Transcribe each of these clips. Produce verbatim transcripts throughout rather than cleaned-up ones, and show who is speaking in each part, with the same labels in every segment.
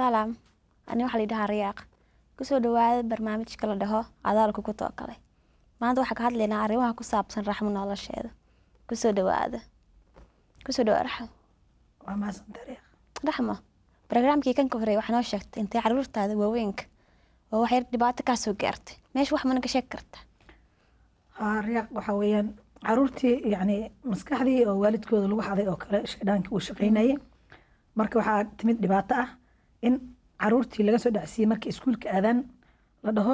Speaker 1: سلام أنا waxaa la yidhahaa Riyaaq kusoo dhawaada barnaamijka la dhaho cadaalku ku tookalay maanta waxaan ka hadlaynaa arrimaha ku saabsan raxmo nolosheeda kusoo dhawaada kusoo dhawaada raxmo
Speaker 2: waa maasan Riyaaq
Speaker 1: raxmo barnaamijkii kan ka horeeyay waxaa noo sheegtay intay caruurtaada waaweynka oo wax yar dhibaato ka soo gaartay meesha wax mana ka sheeg karta
Speaker 2: haa Riyaaq waxa weeyaan caruurtii yani maskaxdii oo waalidkooda lagu xaday oo kale shaqadaankii uu shaqeynayay marka waxaa timid dhibaato ah in caruurtii laga soo dhacsiyay markii iskuulka aadaan la dhaho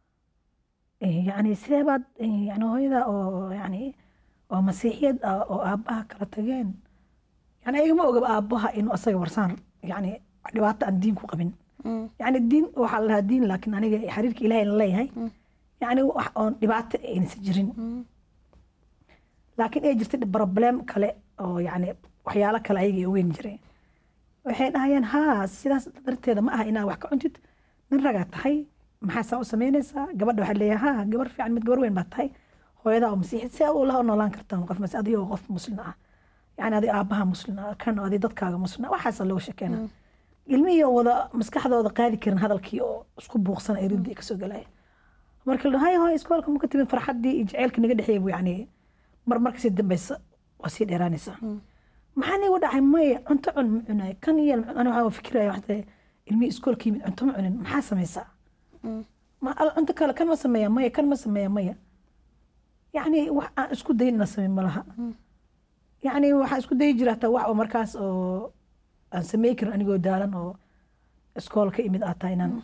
Speaker 2: yani sidee baad yani hooyada oo yani oo masiixiyad ah oo aabbaha kala tageen yani ayaga ma ogaba aabbaha inuu asaga warsaan yani dhibaato aan diin ku qabin yani diin waxaa la dhahaa diin laakiin aniga xiriirka ilaahay la leeyahay yani wax oon dhibaato aynasa jirin laakiin ay jirtay problem kale oo yani waxyaalo kale ayaga ay ogeyn jireen waxay dhahayeen haa sidaas darteeda ma aha inaa wax ka cuntid nin ragaa tahay maxaa saa u samaynaysaa gabadha waxaa leeyahay haa gabar fiican mid gabar weyn baa tahay hooyadaa oo masiixid si u laha noolaan kartaa qof mas adiga oo qof muslim ah yani adi aabbaha muslim ah kan adi dadkaaga muslim ah waxaasa looga sheekeynaa ilmihii oo wada maskaxdooda qaadi karin hadalkii oo isku buuqsan ay ridii kasoo galaya marka la dhahay hooy iskoolka ma ka timid farxaddii iyo jaceylka naga dhexeeyay buu yani mar markasii dambaysa waa sii dheeraanaysaa maxaa nigu dhacay maya cunto cun ma cunay kan yeel ana waxaa fikiraya waxta ilmihii iskoolka yimid cunto ma cunin maxaa samaysaa ma al cunto kale kan ma sameeya maya kan ma sameeya maya yani wax aan isku dayin ina sameyn ma laha yani waxaan isku dayi jira hataa wax oo markaas oo aan samey karin anigoo daalan oo iskoolka imid aa tahay inaan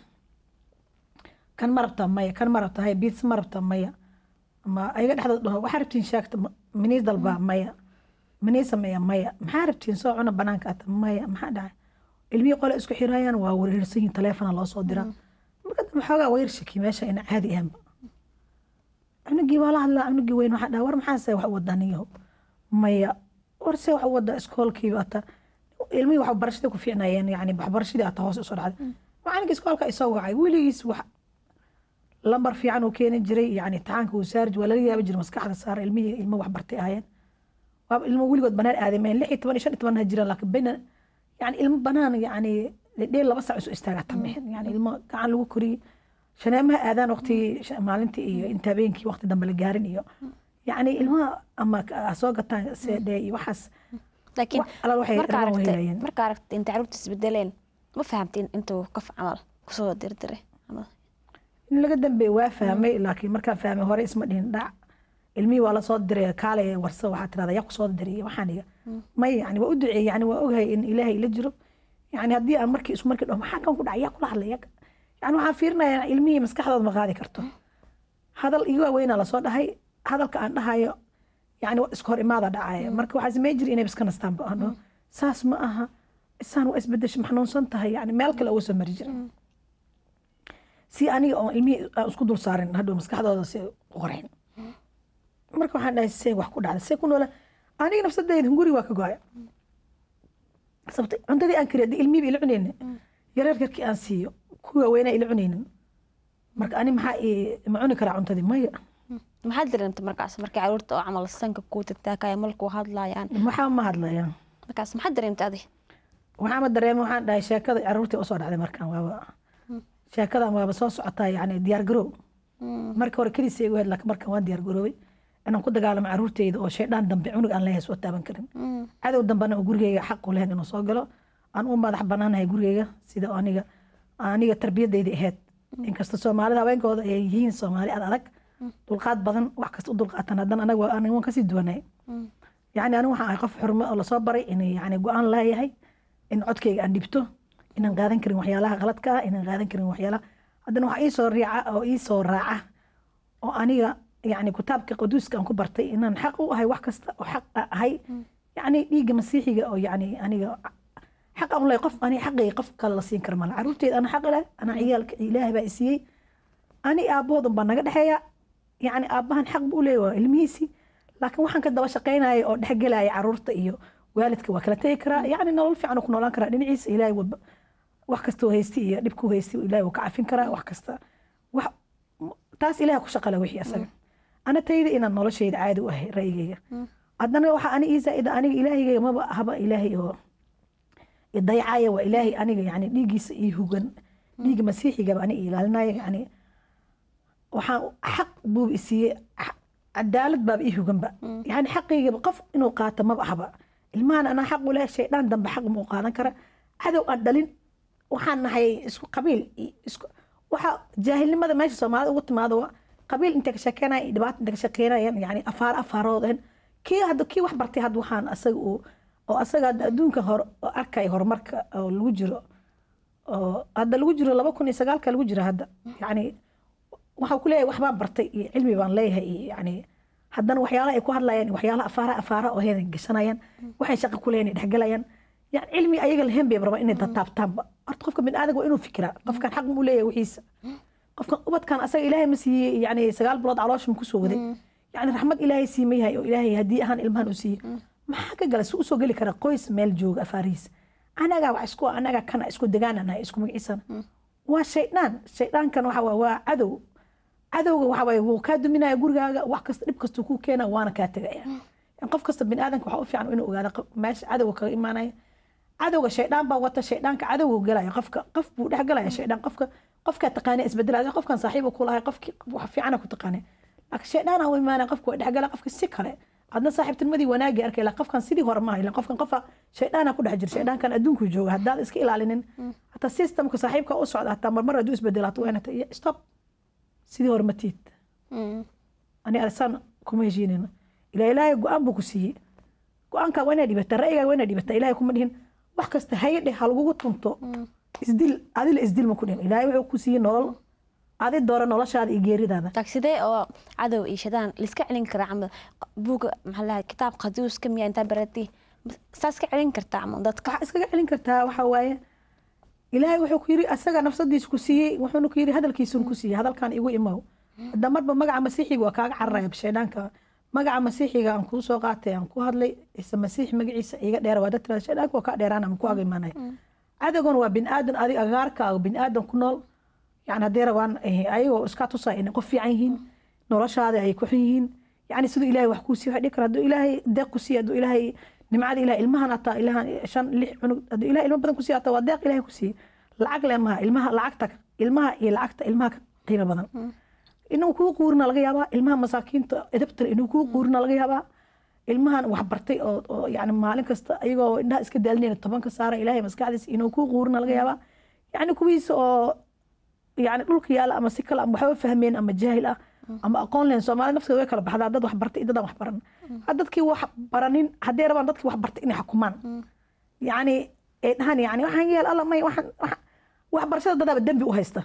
Speaker 2: kan ma rabtaa maya kan ma rabtaa hay biitsa ma rabtaa maya ama ayaga dhexdood dhaho waxaa rabtiin shaagta minii dalbaa maya minii sameeya maya maxaa rabtiin soo cuna banaanka ata maya maxaa dhacay ilmihii qole isku xiraayaan waa wareersan yihin taleefona loo soo diraa marka dambe xoogaa wayar shaki meesha ina caadi ahaanba cunugii waa la hadlaa cunugii weyn waxaa dhaha war maxaa se wax u wadaa ninyahow maya war se wax u wadaa iskoolkiiba ata ilmihii wax barashada ku fiicnayeen yani waxbarashadii ata hoos usoo dhacday macalinka iskoolka isoo wacay weligiis wax lambar fiican uu keeni jiray yani tacaanka uu saari waa laga yaaba jiray maskaxda saara ilmihii ilmo wax bartay ahaayeen waa ilmo weligood banaan aadameen lix iyo toban iyo shan iyo toban ha jiraan laakiin bayna yani ilmo banaan yani dheel laba sac isu istaagata mehen yani ilmo gacan lagu koriyey shaneemaha aadaan waqtigii maalintii iyo inta habeenkii waqti dambe la gaarin iyo yani ilmaha ama soo gataan seedhee iyo waxaas
Speaker 1: laakiin marka aragtay inta caruurta isbedeleen ma fahamtiin intuu qof camal kusoo dirdiray
Speaker 2: in laga dambeey waa fahmay laakiin markaan fahmay hore isma dhihin dhac ilmihii waa lasoo diray kaale warsa waxaa tirada yaa kusoo diray waxaan iga may yani waa u duceeyey yani waa ogahay in ilaahay la jiro yani haddii aan markii isku markii dhaho maxaa kan ku dhacay yaa kula hadlay yani waxaan fiirinayaa ilmihii maskaxdooda ma qaadi karto hadal iga waaweynaa lasoo dhahay hadalka aan dhahayo yani isku hor imaada dhacaya marka waxaa samey jira inay iska nastaan ba ano saas ma aha isaan waa isbedesha maxnuunsan tahay yani meel kale uga soo mari jira si aniga oo ilmihii aan isku dul saarin hadhow maskaxdooda si qoreen marka waxaan dhahay see wax ku dhacda see ku noola aniga nafsadayda hunguri waa ka go-ay sababta cuntadii aan kariya ilmihiiba ila cunayna yareer yarkii aan siiyo kuwa weynaa ila cunaynin marka ani maxaa ma cuni karaa cuntadii maya
Speaker 1: maxaad dareentay markaas markii caruurta oo camal sanka kuu tagtaakaya malkuu hadlaayaan
Speaker 2: maxaa ma hadlayaan
Speaker 1: markaas maxaad dareentay adi
Speaker 2: waxaa ma dareemay waxaan dhahay sheekada caruurtii usoo dhacday markaan waaba sheekadan waaba soo socotaa yani diyaar garoow marka hore keliisa igu hed laakiin markan waan diyaar garoobay inaan ku dagaalamo caruurteyda oo shaydaan dambe cunug aan leeyahay soo taaban karin cadow dambena oo gurigeyga xaq u lehen inuu soo galo aan u madax banaanahay gurigeyga sida aniga aniga tarbiyadeyda ahayd inkasta soomaalida haweenkooda ay yihiin soomaali ad adag dulqaad badan wax kasta u dulqaatan haddana anaga aniga waan kasii duwanay yani aniga waxaan ahay qof xurmo oo lasoo baray inay yani go-aan leeyahay in codkeyga aan dhibto inaan qaadan karin waxyaalaha qaladka ah inaan qaadan karin waxyaalaha haddana waxaa iisoo riica oo iisoo raaca oo aniga يعني كتابك قدوس كان كبرتي إن نحقق هاي واحد كست وحق هاي يعني يجي مسيحي أو يعني أنا حق الله يقف أنا حقي يقف كلا سين كرمال عروتي أنا حق له أنا عيال إله بأسيه أنا أبوه ضمنا قد حيا يعني أبوهن حق بقوله الميسي لكن وحن كده وشقينا أو حق له عروتي إيو والدك وكلتي كرا يعني نقول في عنك نقول كرا نعيس إله وب وحكستو هيستي نبكو هيستي إله وكعفين كرا وحكستا وح تاس إله كشقله وحي أسمع أنا تيجي إن النور شيء عادي وهي رأيي أدنى وح أنا إذا إذا أنا إلهي ما هبا إلهي هو idayacaya waa ilaahay aniga yani dhiiggiisa ii hugan dhiigga masiixigaba aniga ilaalinaya yani waxaan xaq buu isiiyey cadaalad baaba ii huganba yani xaqiygaba qof inuu qaato maba ahaba ilmahan anaa xaq u leh shaydaan dambe xaq ma u qaadan kara cadow aan dhalin waxaan nahay isku qabiil isku waxa jaahilnimada meesha Soomaalida ugu timaado qabiil inta ka sheekeynay dhibaato inta ka sheekeynayaan yani afaar afaaroodeen kii hadda kii wax bartay hadda waxaan asaga oo oo asaga adduunka hor arkay horumarka oo lagu jiro oo hadda lagu jiro laba kun iyo sagaal ka lagu jiro hadda yani waxa ku leeyahay wax baan bartay iyo cilmi baan leeyahay yani haddana waxyaalaha ay ku hadlayaan waxyaalaha afaara afaara oo heedan gashanayaan waxay shaqo ku leeyahay dhaxgalayaan يعني علمي أيقل هم بيبرم إني تطابتان أرتقفك من آدم وإنه فكرة قف كان حق موليه وحيس قف كان قبض كان أسأل إلهي مسي يعني سجال بلاد علاش مكسو ذي يعني رحمة إلهي سيميها إلهي هدي هان إلمان أسي ما حكى جلس وسو قال لك أنا قيس مال جوج أفاريس أنا جا وعسكو أنا جا كان أسكو دجانا أنا أسكو مقيسان والشيطان الشيطان كان وحوا وعدو عدو وحوا وكادو منا يقول جا وحكست نبكس تكو كنا وأنا كاتجا يعني قف كست من آدم وحوف يعني إنه قال ماش عدو كإيمانه عدوga shaydaan baa wata shaydaanka cadowga galaya qofka qof buu dhex galaya shaydaan qofka qofka taqaana isbedelayo qofkan saaxiib ku lahay qofki wax fiican ku taqaana laakiin shaydaan oo iimaana qofku dhex gala qofka si kale adna saaxiibtinimadii wanaagi arkay la qofkan sidii hore ma ila qofkan qofa shaydaana ku dhex jir shaydaankan adduunku jooga haddaad iska ilaalinin hata systemka saaxiibka u socda hata marmar aduu isbedelato waa inta stop sidii hore ma tiid ani arsan kuma heshiinina ila ilaahay go'aan buu ku siiyey go'aanka waa inaad dhibata ra'yiga waa inaad dhibata ilaahay kuma dhihin wax kasta hay'ad hal ugu tunto isdil adil isdil ma ku dhin ilaahay wuxuu ku siiyay nolol adi doora noloshaada iyo geeridaada
Speaker 1: tagsidee oo cadow iyo shadaan la iska celin kara camal buuga maxaa la kitaab qaduus kam yaa inta barati saas ka celin kartaa camal dadka
Speaker 2: waxa iska celin kartaa waxa waaye ilaahay wuxuu ku yiri asaga nafsadiisa ku siiyay wuxuu ku yiri hadalkiisa ku siiyay hadalkan igu imaw damarba magaca masiixiga waa kaaga cararaya shaydaanka magaca masiixiga aan ku soo qaatay aan ku hadlay isa masiix magaciisa iga dheer waa dadka shaydaanka ka dheeraan aan ku agaymanay adagoon waa bin aadan adiga agaarka bin aadan ku nool yani hadeer waan ayagoo iska tusay in qof fiican yihiin noloshaada ay ku yihiin yani sidoo ilaahay wax ku sii wax dhikra haduu ilaahay deeq ku sii haduu ilaahay nimcada ilaahay ilmahan ata ilaahan shan lix cunug haduu ilaahay ilmo badan ku sii ata waa deeq ilaahay ku sii lacag leemaha ilmaha lacagta ilmaha iyo lacagta ilmaha qiimo badan inuu ku quurna laga yaabaa ilmaha masaakiinta edabta inuu ku quurna laga yaabaa ilmahan wax bartay oo yani maalin kasta ayagoo indhaha iska daalinayna tobanka saara ilaahay maskaxdiisa inuu ku quurna laga yaabaa yani kuwiisa oo yani dhulka yaala ama si kale ama waxba fahmeen ama jaahil ah ama aqoon leen Soomaali nafteeda way kala baxdaa dad wax bartay dad wax baran dadkii wax baranin hadee rabaan dadkii wax bartay inay xukumaan yani ee dhahan yani waxaan yeel alla may waxaan wax barashada dadaba dambi u haysta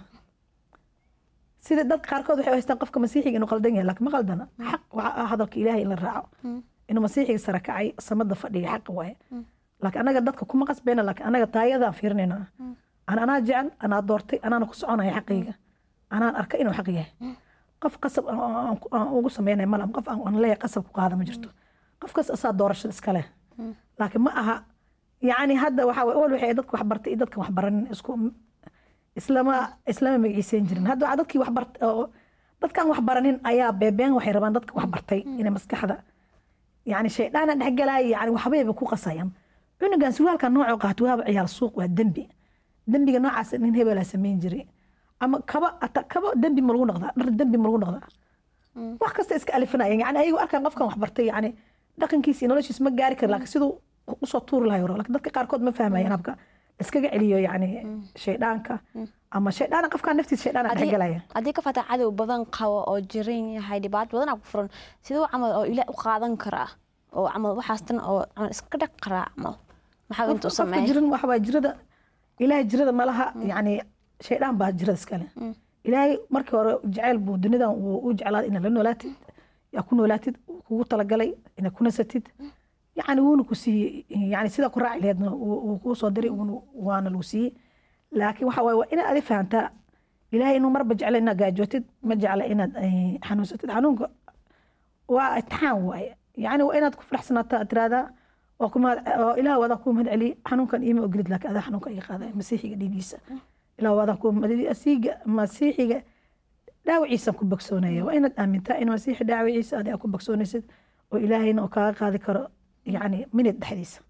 Speaker 2: sida dad qaarkood waxay haystaan qofka masiixiga inuu qaldan yahay laakiin ma qaldana xaq waxa hadalka ilaahay in la raaco inuu masiixiga sara kacay samada fadhiya xaq waaye laakiin anaga dadka kuma qasbeena laakiin anaga taayada fiirnayna ana ana jecel ana doortay ana ku soconaya xaqiiga ana arka inuu xaq yahay qof qasab aan ugu sameeynay malam qof aan leeyahay qasab ku qaada ma jirto qofkaas asaa doorashada iska leh laakiin ma aha yani hadda waxa way wal waxay dadku wax bartay dadka wax baran isku islama islama magiciiseen jirin hadda waxa dadkii wax bartay oo dadkan wax baranin ayaa beebeen waxay rabaan dadka wax bartay inay maskaxda yani shaydaan dhex galay yani waxbay ku qasayaan cunugan suwaalka nooc qaat waaba ciyaal suuq waa dambi dambiga noocaas in hebel sameyn jiray ama kaba ata kaba dambi ma lagu noqdaa dhar dambi ma lagu noqdaa wax kasta iska alifanaya yani ayagu arkaan qofkan wax bartay yani dhaqankiisa noloshiisa ma gaari karo laakiin sidoo u soo tuur lahayo laakiin dadka qaarkood ma fahmayaan habka iskaga celiyo yani shaydaanka ama shaydaan qofka naftiisa shaydaan dhex galaya
Speaker 1: hadii ka fata cadow badan qabo oo jirin yahay dhibaato badan ku furan sidoo camal oo ilaa u qaadan kara oo camal waxaas tan oo iska dhaq qara camal maxaa inta sameeyay
Speaker 2: jirin wax waa jirada ilaahay jirada malaha yani shaydaan baa jirada iska leh ilaahay markii hore jacayl buu dunidan uu jeclaa in la noolaatid yaa ku noolaatid kugu talagalay in ku nasatid يعني وونو كسي يعني سيدا كراع لهدنا وكوسو دري وانا لوسي لكن waxa way ina adi fahantaa ilaahay inuu marba jecel ina gaajotid ma jecel inaad xanuunsatid xanuunka waa itixaan way yani waa inaad ku faraxsanaataa tirada oo kuma ilaahay wada ku mahad celi xanuunkan iima ogrid laakiin ada xanuunka ay qaaday masiixiga dhigiisa ilaahay wada ku mahad asiiga masiixiga dhaawiciisa ku bogsoonaya waa inaad aamintaa in masiixi dhaawiciisa aad ku bogsoonaysid oo ilaahayna oo kaaga qaadi karo يعني من الدحديس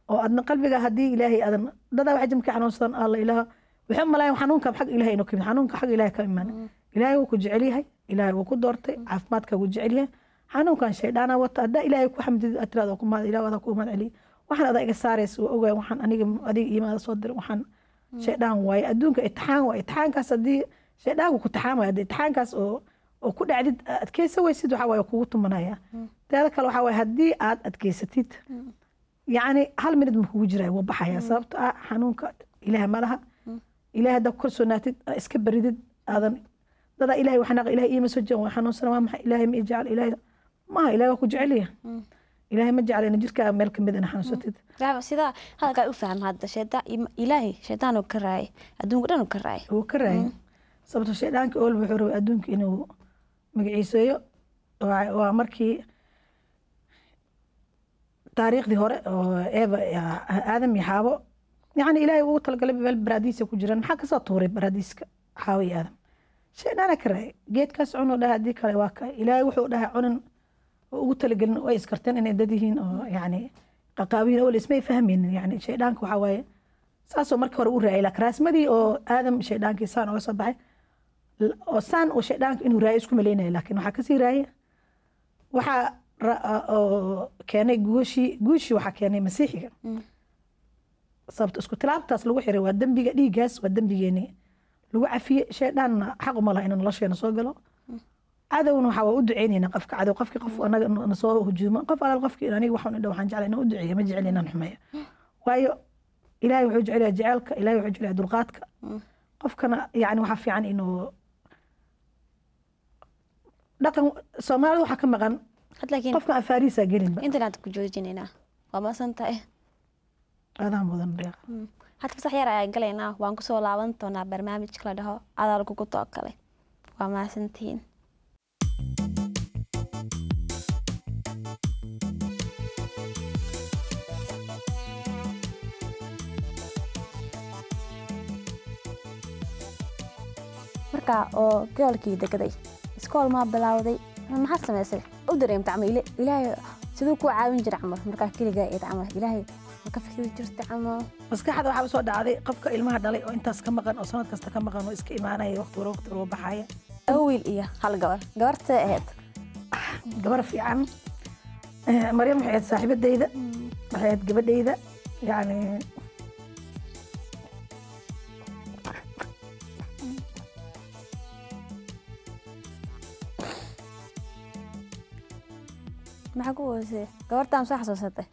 Speaker 2: oo adna qalbiga haddii ilaahay adan dadaa waxa jimka xanuunsan alla ilaaha wuxuu malayn xanuunka xaq ilaahay inuu ka xanuunka xaq ilaahay ka imaan ilaahay wuu ku jecel yahay ilaahay wuu ku doortay caafimaadka wuu jecel yahay xanuunkan shaydaana wata hadda ilaahay ku xamdid atraad ku maad ilaahay wada ku maad celi waxaan adaa iga saarayso oo ogaay waxaan aniga adiga iimaada soo dir waxaan shaydaan waay adduunka itixaan waay itixaankaas haddii shaydaanku ku taxaamaya haddii itixaankaas oo oo ku dhacdid adkeysa weysid waxa waaye kugu tumanaya teeda kale waxa waaye haddii aad adkeysatid yacni hal minid ma kugu jiraya wuu baxaya sababto ah xanuunka ilaahay ma laha ilaahay haddaa ku kalsoonaatid iska baridid aadan dadaa ilaahay waxnaaqa ilaahay iima soo jeegan waa xanuunsana waa maxay ilaahay ma ijecel ilaahay maaha ilaahay waa ku jecelya ilaahay ma jeclayna jirkaa meel ka mid ina xanuunsatid
Speaker 1: sidaa halkaa u faham hadda shaydaa ilaahay shaydaan uu ka raayay adduunka dhan uu ka raayay
Speaker 2: wuu ka raayay sababto shaydaanka ool wuxuu rabay adduunka inuu magaciiseeyo waa markii taariikhdii hore oo eeva aadam iyo xaabo yacni ilaahay ugu talagalay meel baraadiisa ku jiraan maxaa kasoo tuuray baraadiiska xaawo iyo aadam shaydaana ka raayay geedkaas cunuu dhaha haddii kale waa ka ilaahay wuxuu dhahay cunin oo ugu talagelin way iskarteen inay dad yihiin oo yacni qaqaabihiin oo ismay fahmaynin yacni shaydaanka waxaa waaye saasoo markii hore u raayay laakiin raasmadii oo aadam shaydaankii saan oga soo baxay oo saan uu shaydaanka inuu raayo isku malaynaya laakiin waxaa kasii raaya waxaa oo keenay guushii guushii waxaa keenay masiixiga sababto isku tilaabtaas lagu xiray waa dembiga dhiiggaas waa dembigeeni lagu cafiye shaydaanna xaq uma laha inuu nolosheena soo galo cadowna waxaa waa u duceynayna qofka cadow qofkii qof anaga nasoo hujuumo qof alaal qofkii aniga waxaan idha waxaan jeclay inaan u duceeyo ma jecel inaan xumeeyo waayo ilaahay wuxuu jecelyaa jaceelka ilaahay wuxuu jecelyaa dulqaadka qofkana yacni waxaa fiican inuu dhaqan soomaalida waxaa ka maqan qofka afaariisa gelinba
Speaker 1: intaan ku joojinaynaa waa masan tahay
Speaker 2: aadaan mudan deeq
Speaker 1: hadda fasax yar ayaan galaynaa waan kusoo laaban doonaa barnaamijka la dhaho adaal kugu tookale waa mahadsantihiin markaa oo goolkii degaday iskool maa bilowday maxaad samaysay u dareemta camal ilaahay siduu kuu caawin jira camal markaa keligaa eed camal ilaahay ma ka fikiri jirta camal
Speaker 2: maskaxda waxaa soo dhacday qofka ilmaha dhalay oo intaas ka maqan oo sanad kasta ka maqan oo iska imaanaya waqti wara waqti wara baxaya
Speaker 1: laba wiil iyo hal gabar gabartee ahayd
Speaker 2: gabar fiican maryam waxay ahayd saaxiibadayda waxay ahayd gabadhayda yacni
Speaker 1: maxaa ku weysay gabartaan soo xasuusatay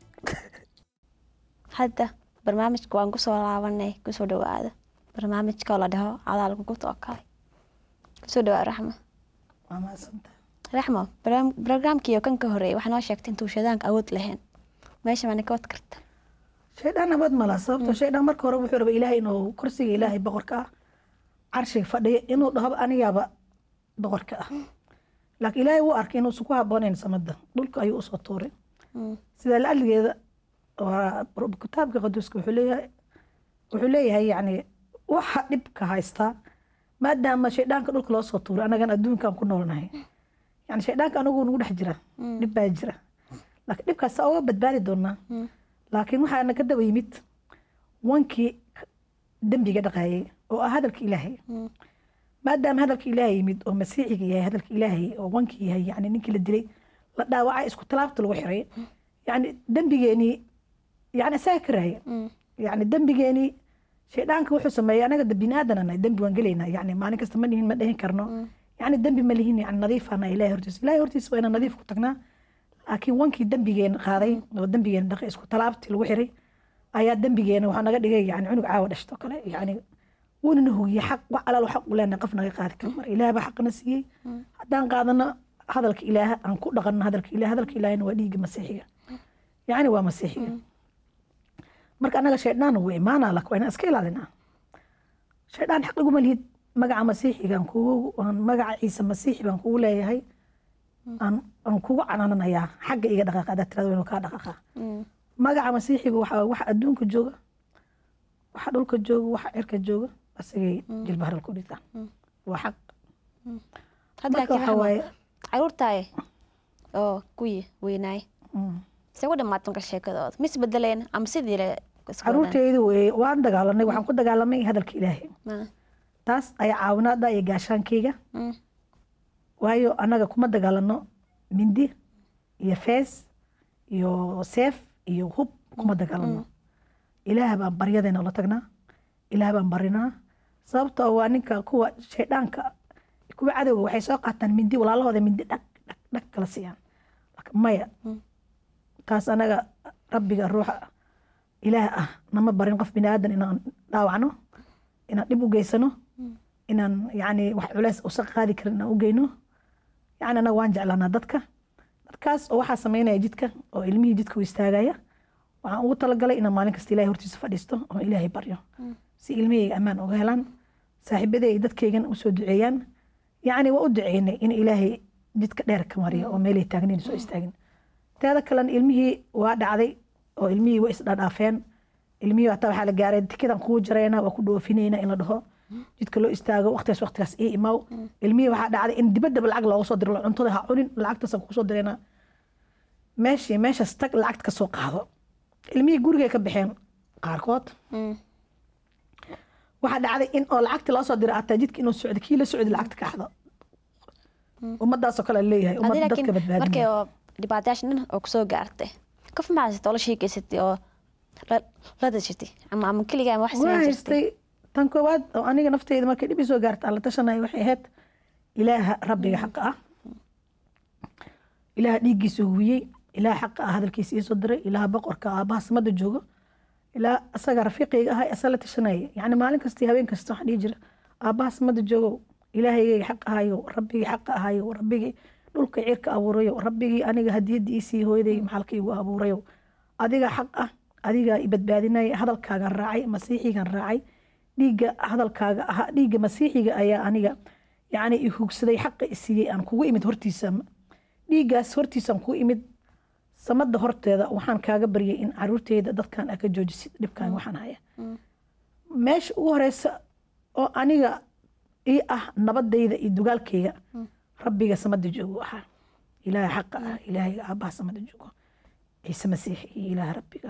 Speaker 1: hadda barnaamijka waan kusoo laabanay kusoo dhawaada barnaamijka oo la dhaho adaal kugu tookale kusoo dhawaad raxmo
Speaker 2: waa mahadsantahay
Speaker 1: raxmo barnaamijkii kan ka horeeyay waxaa noo sheegtay intuu shaydaanka awood lahayn meesha maana ka wad karta
Speaker 2: shaydaan awood mala sababto shaydaan marka hore wuxuu rabay ilaahay inuu kursiga ilaahay boqorka ah carshiga fadhiya inuu dhaho anigaaba boqorka ah laakiin ilaahay wuu arkay inuusan ku habboonayn samada dhulka ayuu usoo tuuray sidaa la-aligeeda kitaabka qaduuska wuxuu leeyahay wuxuu leeyahay yacni waxa dhibka haystaa maadaama shaydaanka dhulka loo soo tuuray anagan adduunkaan ku noolnahay yani shaydaanka anagu nagu dhex jira dhib baa jira laakiin dhibkaas saa uga badbaadi doonaa laakiin waxaa naga daba yimid wankii dembiga dhaqaayay oo ah hadalka ilaahay maadaama hadalka ilaahay yimid oo masiixiga yahay hadalka ilaahay oo wankii yahay yani ninkii la dilay la dhaawacay isku talaabta lagu xiray yani dembigeenii yani isaga ka raaya yani dembigeenii shaydaanka wuxuu sameeyay anaga bini aadanana dembi waan gelaynaa yani maalin kasta ma dhihin ma dhihin karno yani dembi ma lihin yani nadiifana ilahay hortiisa ilahay hortiisa waa inaan nadiif ku tagnaa laakiin wankii dembigeen qaaday oo dembigeen dhaqay isku talaabtii lagu xiray ayaa dembigeena waxaa naga dhigay yani cunug caawa dhashto kale yani wuuna hugiye xaq wax alaal xaq u leenahay qof naga qaadi karo mar ilaah baa xaqna siiyey haddaan qaadano hadalka ilaah aan ku dhaqanno hadalka ilaah hadalka ilaahna waa dhiigga masiixiga yani waa masiixiga marka anaga shaydaan wuu imaanaa lak waa inaan iska ilaalinaa shaydaan xaq iguma lihid magaca masiixigaan kugu magaca ciise masiixi baan kugu leeyahay aan aan kugu canaananayaa xagga iga dhaqaaqa haddaad tirado inuu kaa dhaqaaqa magaca masiixiga waxa waxa adduunka jooga waxa dhulka jooga waxa cirka jooga asagay jilba haral ku dhitaan waa xaq
Speaker 1: hadda waxa waaye caruurtaaye oo kuyi weynaay se ku dhamaatay marka sheekadooda mis bedeleen ama sidii le
Speaker 2: caruurteydu waan dagaalanay waxaan ku dagaalamay hadalka ilaahay taas ayaa caawinaada iyo gaashaankeyga waayo annaga kuma dagaalano mindi iyo fees iyo seef iyo hub kuma dagaalano ilaah baan baryadeena ula tagnaa ilaah baan barinaa sababtoo waa ninka kuwa shayddaanka kuwa cadowga waxay soo qaataan mindi walaalahooda mindi dhag dhag dhag kala siiyaan maya taas anaga rabbiga ruuxa ilaah ah nama barin qof bini aadan inaan dhaawacno inaan dhib u geysano inaan yani wax culeys usan qaadi karin inaan u geyno yani anaga waan jeclaanaa dadka dadkaas oo waxaa samaynaya jidka oo ilmihii jidka u istaagaya waxaan ugu talagalay inaan maalin kasta ilahay hortiisa fadhiisto oo ilaahay baryo si ilmihayga ammaan uga helaan saaxiibadey dadkaygan usoo duceeyaan yani waa u duceynay in ilaahay jidka dheer ka mariyo oo meelay taagnayn soo istaagin teeda kalena ilmihii waa dhacday oo ilmihii waa isdhaadhaafeen ilmihii hataa waxaa la gaaray tikidan kuu jarayna waa ku dhoofinayna in la dhaho jidka loo istaago waqtigaas waqtigaas ii imaaw ilmihii waxaa dhacday in dibadaba lacag looga soo diro cuntada ha cunin lacagtaasaan kuu soo dirayna meeshii meeshaas tag lacagta ka soo qaado ilmihii gurigay ka baxeen qaarkood waxaa dhacday in oo lacagta loo soo diro ataa jidka inuu socdo kii la socdo lacagta ka xado ummadaasoo kale leeyahay ummad dadka badbaadinaya
Speaker 1: dhibaatayaasha dhan oo kusoo gaartay qof maxaa haysatay oo la sheekeysatay oo la dajatay ama ama keligaa ama wax samayn jirtay
Speaker 2: tan koowaad oo aniga nafteyda markay dhib isoo gaarta aan la tashanaya waxay ahayd ilaaha rabbiga xaqa ah ilaaha dhiiggiisa huwiyey ilaaha xaqa ah hadalkiisa iisoo diray ilaaha boqorka aabaha samada joogo ilaa asaga rafiiqayga ahay asaa la tashanaya yani maalin kastii habeen kasta waxaan dhihi jira aabaha samada joogo ilaahayga xaq ahayo rabbigii xaqa ahayo rabbigii dhulka cirka abuurayo rabbigii aniga hadiyadii isii hooyaday maxalka igu abuurayo adiga xaq ah adiga i badbaadinaya hadalkaagan raacay masiixigan raacay dhiigga hadalkaaga ahaa dhiigga masiixiga ayaa aniga yani i hugsaday xaqa isiiyey aan kugu imid hortiisa dhiiggaas hortiisaan kugu imid samada horteeda waxaan kaaga baryay in caruurteyda dadkan aa ka joojisid dhibkaan waxaan haya meesha ugu horeysa oo aniga ii ah nabadayda iyo dugaalkeyga rabbiga samada joogo ahaa ilaaha xaqa ah ilaahayga aabaha samada joogo ciise masiix iyo ilaaha rabbiga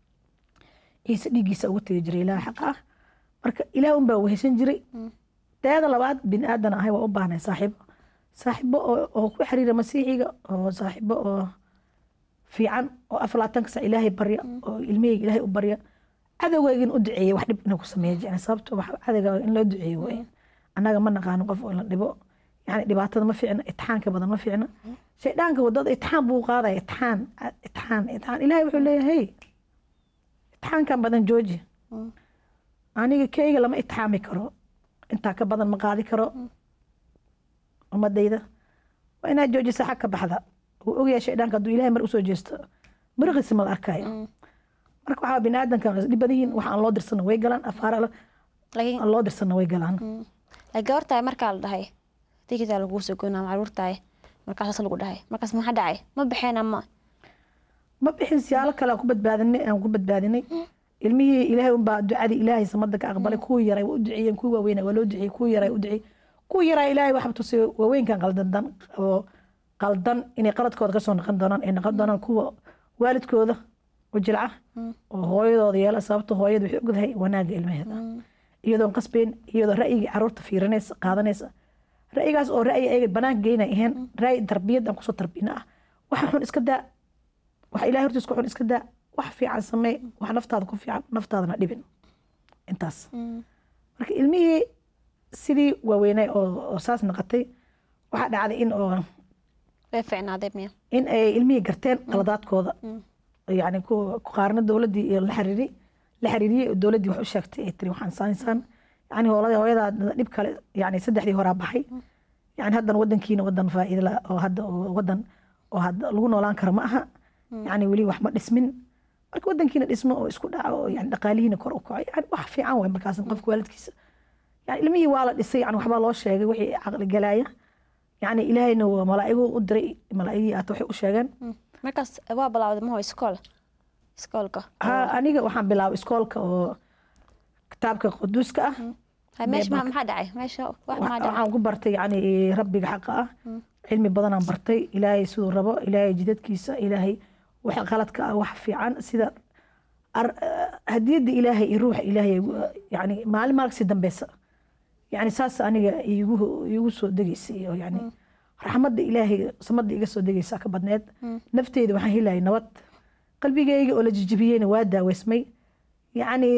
Speaker 2: ciise dhiiggiisa ugu tegi jiray ilaaha xaqa ah marka ilaah un baa weheshan jiray teeda labaad bini aadan ahay waa u baahnay saaxiibo saaxiibo oo ku xiriira masiixiga oo saaxiibo oo fiican oo aflaatanka saa ilaahay barya oo ilmihayga ilaahay u barya cadowgaygan u duceeyay wax dhib inuu ku sameeya jecel sababto wax cadowga in loo duceeyo way annaga ma naqaano qof oo la dhibo يعني dhibaatada ma fiicna itixaanka badan ma fiicna shaydaanka wadada itixaan buu qaadaya itixaan itixaan itixaan ilaahay wuxuu leeyahay itixaankan badan jooji aniga keyga lama itixaami karo intaa ka badan ma qaadi karo ummadayda waa inaad joojisa xag ka baxda wuu ogyahay shaydaanka hadduu ilaahay mar usoo jeesto marqiisi ma la arkayo marka waxaa bini aadankan dhib badan yihiin waxa aan loo dirsana way galaan afaara aan loo dirsana way galaan
Speaker 1: gabartaay markaa la dhahay tikitaa lagu soo goynaa caruurtaay markaas lagu dhahay markaas maxaa dhacay ma baxeen ama
Speaker 2: ma bixin siyaalo kale aan ku badbaadinay aan ku badbaadinay ilmihii ilaahay un baa ducadii ilaahay samada ka aqbalay kuwii yaray waa u duceeyeen kuwii waaweynaa waa loo duceeyey kuwii yaray u duceeyey kuwii yaraa ilaahay waxba tusay waaweynkan qaldan oo qaldan inay qaladkooda kasoo noqon doonaan ay noqon doonaan kuwa waalidkooda u jilca oo hooyadooda yeela sababta hooyada waxay ogdahay wanaagga ilmaheeda iyadoon qasbeyn iyadoo ra'yigii caruurta fiirinaysa qaadanaysa ra'yigaas oo ra'yi ayaga banaanka geynay ahayn ra'yi tarbiyaddan kusoo tarbiyana ah waxa xun iska daa waxa ilaahay hortiis ku xun iska daa wax fiican samee wax naftaada ku fiican naftaadana dhibin intaas marka ilmihii sidii waaweynay oo saas noqotay waxaa dhacday in oo
Speaker 1: way fiicnaaday miya
Speaker 2: in ay ilmihii garteen qaladaadkooda yani ku qaarna dowladdii iyo la xiriiri la xiriiriyey dowladdii wax u sheegtay ay tiri waxaan saansaan يعني هو هويدا دب كله يعني سدحدي هورا baxay يعني hadan wadankiina wadan faa'iido la oo hada wadan oo hada lagu noolaan karo ma aha يعني wali wax ma dhismin marka wadankiina dhismo oo isku dhaco yani dhaqaalihiina kor u kacay yani wax fiican way markaas qofka waalidkiisa yani ilmihii waa la dhisay yani waxba loo sheegay wixii aqli galaya yani ilaahayna waa malaa'igo u diray malaa'igii aad waxay u sheegeen
Speaker 1: markaas waa bilaawday ma iskool iskoolka
Speaker 2: ha aniga waxaan bilaabay iskoolka oo kitaabka quduuska ah
Speaker 1: meesha ma maxaa dhacay meesha wax ma dhacay
Speaker 2: waxaan ku bartay yani rabbiga xaqa ah cilmi badan aan bartay ilaahay sidoo rabo ilaahay jidadkiisa ilaahay waxa qaladka ah wax fiican sida hadiyada ilaahay iyo ruuxa ilaahay yani maalin maalkasi dambeysa yani saas aniga igu igu soo degaysay oo yani raxmadda ilaahay samada iga soo degaysa ka badneed nafteyda waxaan helayay nabad qalbigayga oo la jijibiyeyna waa daaweysmay yani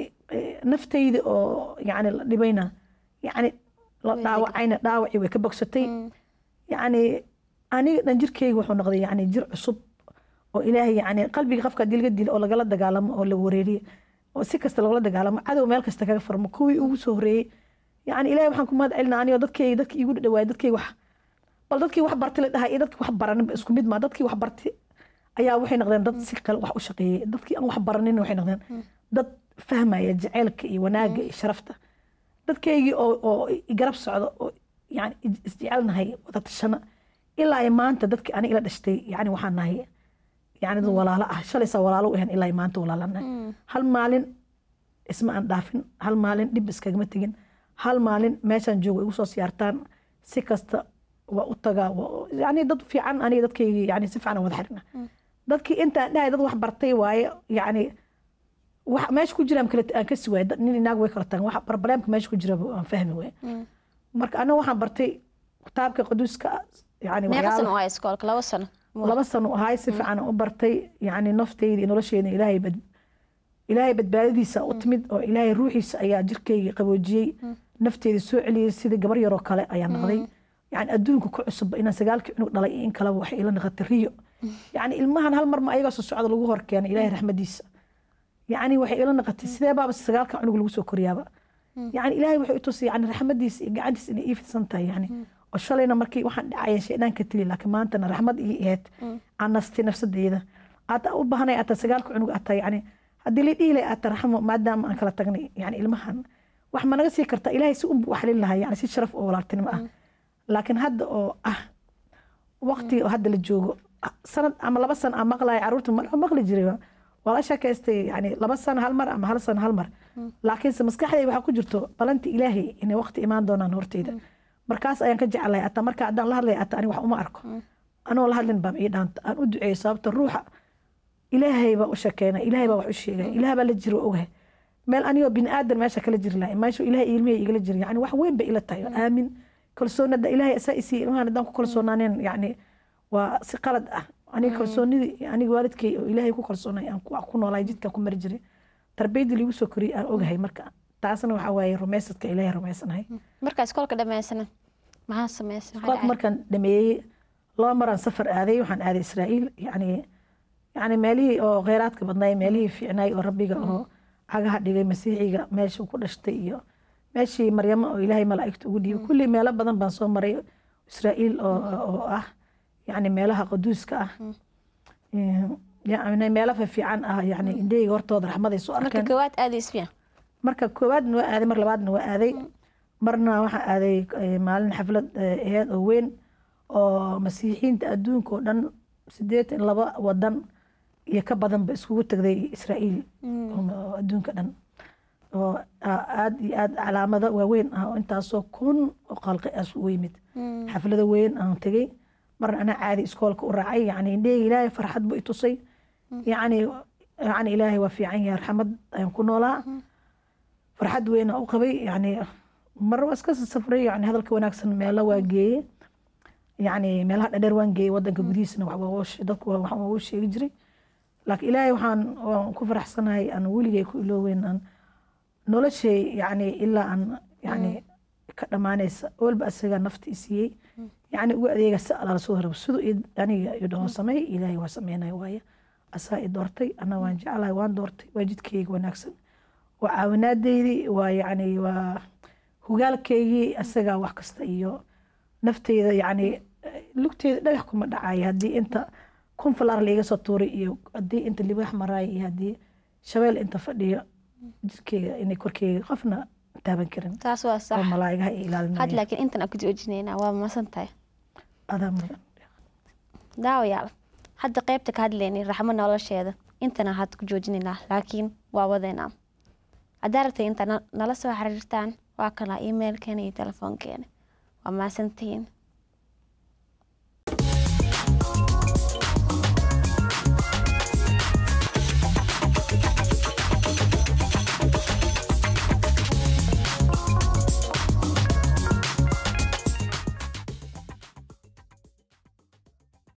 Speaker 2: nafteyda oo yani la dhibayna yani la dhaawacayna dhaawacii way ka bogsatay yani aniga dhan jirkeyga wuxuu noqday yani jir cusub oo ilaahay yani qalbiga qofka dilga dil oo lagala dagaalamo oo la wareeriyo oo si kasta lagala dagaalamo cadow meel kasta kaga farmo kuwii ugu soo horeeyay yani ilaahay waxaan ku mahad celinaa aniga dadkeyga dadkii igu dhawaay dadkeyga wax bal dadkii wax bartay la dhahay iyo dadkii wax baranin isku mid ma dadkii wax bartay ayaa waxay noqdeen dad si kale wax u shaqeeyay dadkii aan wax baranin waxay noqdeen dad fahmaya jaceylka iyo wanaaga iyo sharafta dadkeygii oo oo garab socdo oo yani isjecelnahay wada tashana ilaa ay maanta dadkii aniga ila dhashtay yani waxaan nahay يعني ذو ولا لا شلي سو ولا لا وهن إلا يمان تو ولا لنا هل مالين اسمه أن دافن هل مالين دبس كجمتين هل مالين ماشان جو وصوص سيارتان سكست وأطجا و... يعني ضد في عن أنا ضد كي يعني سف عنا وضحرنا ضد كي أنت لا ضد واحد برتي واي يعني واحد ماش كجرام كلت كسوة نيني ناقوي كرتان واحد بربلامك ماش كجرام فهمي وين مرك أنا واحد برتي كتابك قدوس ك يعني
Speaker 1: ما قصنا واي سكول كلا وصلنا
Speaker 2: laba sano ahay si fiican u bartay yani naftayda nolosheena ilaahay bad ilaahay badbaadadiisa u timid oo ilaahay ruuxiisa ayaa jirkeyga qaboojiyay naftayda soo celiyay sida gabar yar oo kale ayaa noqday yani adduunka ku cusub inaan sagaalkii inuu dhalay in kala wax ila noqotay riyo yani ilmahan hal mar ma ayaga soo socdo lagu hor keenay ilaahay raxmadiisa yani waxay ila noqotay sidee baaba sagaalka cunug lagu soo koriyaaba yani ilaahay wuxuu i tusay yani raxmadiisa iyo gacantiisa inay ii fidsan tahay yani وشلينا مركي واحد عايش شيئا كتير لكن ما أنتنا رحمة إيهات عن نفسي نفس الديدة أتا أبهنا أتا سجالك عنق أتا يعني هدي لي إيه أتا رحمة ما دام أنك لا تغني يعني المهن وحنا نقص يكرت إلهي سوء وحلل لها يعني سي شرف أول أرتين معه لكن هاد أو أه وقتي وهاد اللي جو سنة أما لبسن أما مغلى عروت مغلى جريمة ولا شك استي يعني لبسن هالمر أما هالسن هالمر لكن سمسكح لي وحكو جرتو بلنتي إلهي إن وقت إيمان دونا نورتيدا markaas ayaan ka jeclay ata marka hadaan la hadlay ata ani wax uma arko anoo la hadlin baa ii dhaanta aan u duceeyay sababta ruuxa ilaahay baa u shakeena ilaahay baa wax u sheegay ilaahay baa la jiro ogahay meel aniga bin aadan meesha kala jiri lahayn meesha ilaahay ilmihi igala jiri yani wax weyn bay ila tahay aamin kalsoonada ilaahay asaa isii ilmahan hadaan ku kalsoonaaneen yani waa si qalad ah aniga kalsoonidii aniga waalidkay oo ilaahay ku kalsoonay aan ku noolay jidka ku mari jiray tarbiyada liigu soo koriyay aan ogahay marka taasna waxa waaye rumaysadka ilaahay rumaysanahay
Speaker 1: marka iskoolka dhameysana maxaa sameysay
Speaker 2: iskoolka markaan dhameeyay laba maraan safar aaday waxaan aaday Israa'iil yani yani meelihii oo kheyraadka badnay meelihii fiicnay oo rabbiga oo cagaha dhigay masiixiga meeshii ku dhashtay iyo meeshii maryama oo ilaahay malaa'igta ugu dhiibay kulli meelo badan baan soo maray Israa'iil oo oo ah yani meelaha quduuska ah يعني meelo fiican ah yani indheyga hortooda raxmaday soo arkeen
Speaker 1: marka koowaad aaday isfiyan
Speaker 2: marka koowaad waa aaday mar labaadna waa aaday marna waxa aaday maalin xaflad aheed oo weyn oo masiixiinta adduunka oo dhan sideed iyo laba wadan iyo ka badan ba iskugu tagday Israa'iil oo adduunka dhan oo aad iyo aad calaamado waaweyn ah oo intaasoo kun oo qalqi as u yimid xaflada weyn aan tagay marna ana caadi iskoolka u raacay yani indheyga ilaahay farxad buu i tusay يعني يعني إلهي وفي عيني رحمة يكون ولا فرحد وين أقبي يعني مرة واسكس السفرية يعني هذا الكون أكثر من الله واجي يعني من هذا دروان جي ودك جديس إنه وحوش دك وحوش يجري لكن إلهي وحن كفر أحسن هاي أنا ولي جي كله وين أن نولا شيء يعني إلا أن يعني كلام ناس أول بس نفتي سي يعني وقت سأل على صهر وسدو يعني يدعو سمي إلهي وسمينا وياه asaa i doortay ana waan jeclahay waan doortay waa jidkeyga wanaagsan waa caawinaadeydii waa yani waa hogaalkeygii asagaa wax kasta iyo nafteyda yani lugteeda dhagax kuma dhacay haddii inta kun falaar laiga soo tuuray iyo haddii inta libaax maraay iyo haddii shabeel inta fadhiyo jidkeyga inay korkeyga qofna taaban karin
Speaker 1: taas waa sax
Speaker 2: oo malaa'igaha ay ilaalinaya
Speaker 1: had laakiin intan aan ku joojinaynaa waa masan tahay
Speaker 2: adaa mudan
Speaker 1: daawayaal hadda qaybta ka hadlaynay raxmo nolosheeda intana had ku joojinaynaa laakiin waa wadeynaa haddaa rabtay inta nala soo xiriirtaan waa kana emailkeena iyo telefoonkeena waa mahadsantihiin